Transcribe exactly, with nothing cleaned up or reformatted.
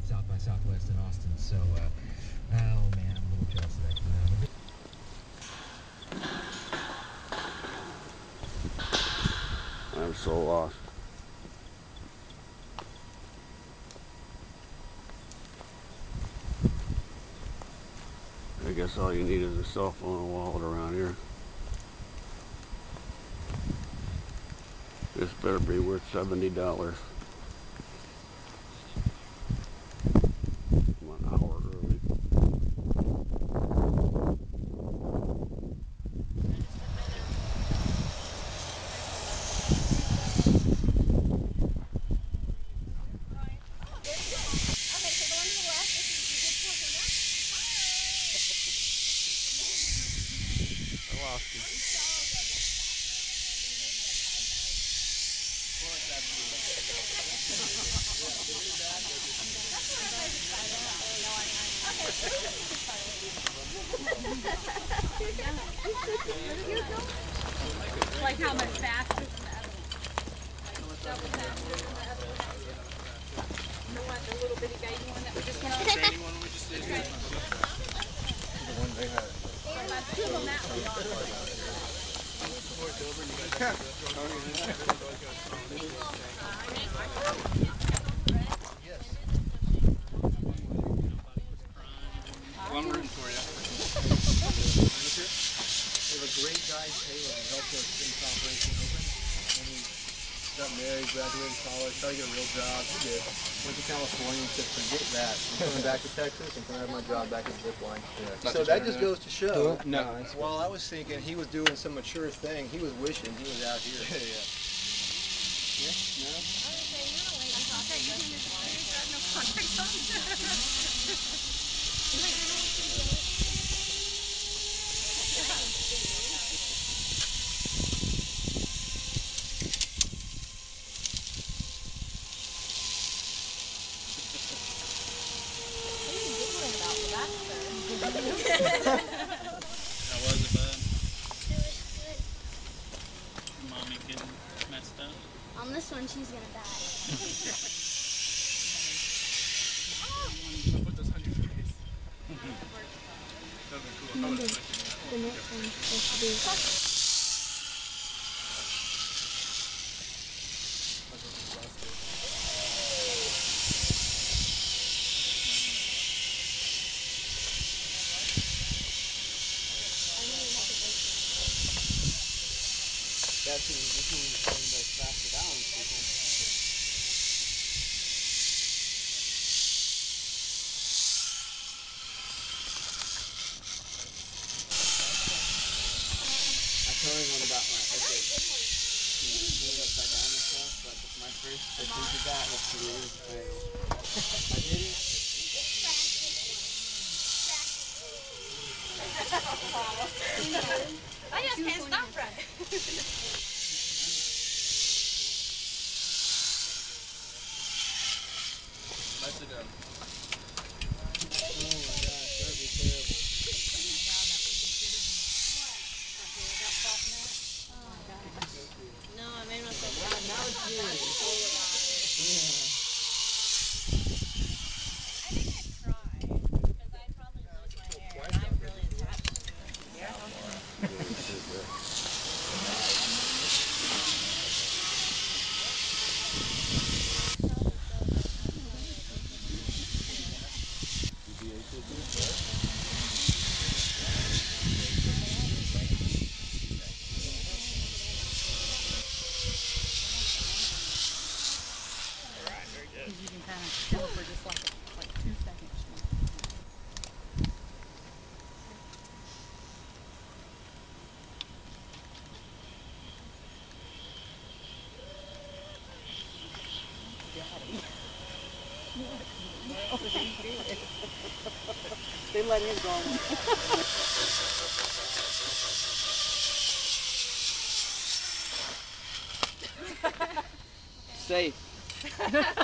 at South by Southwest in Austin. So, uh, oh man, I'm a little jealous of that. You know, I'm so lost. I guess all you need is a cell phone and a wallet around here. This better be worth seventy dollars. I'm an hour early. I lost you. Like how much faster than the other one? Double faster than the other one? The one, the little bitty baby one that we just went on? The training one we just did? The one they had. Well, about two of them that way on. One room for you. We have a great guy, Taylor, who helped us in this operation open. And he got married, graduated college, tried to get a real job. He did. Went to California and said, forget that. I'm coming back to Texas and can I have my job back at Zipline. Yeah. So that just goes to show. No. While I was thinking he was doing some mature thing, he was wishing he was out here. Yeah, yeah. Yeah? No? How was it, bud? It was good. Mommy getting messed up? On this one, she's gonna die. I'll put this on your face. That'd be cool. How was it? The next one's supposed to be. That's who this one is going to smash it down. I told everyone about my epic doing upside down and stuff, but my first attempt at that was to lose the fail. I did it. I just can't stop right. Nicely done. Oh my gosh, that'd be terrible. No, I made myself. Now, now it's good. Yeah. I think I'd try, because I'd probably lose my hair, and I'm really attached to it. Alright, very good. You can kind of chill for just like, like two seconds. Daddy. Look, look what he's doing. They let him go on one. Safe.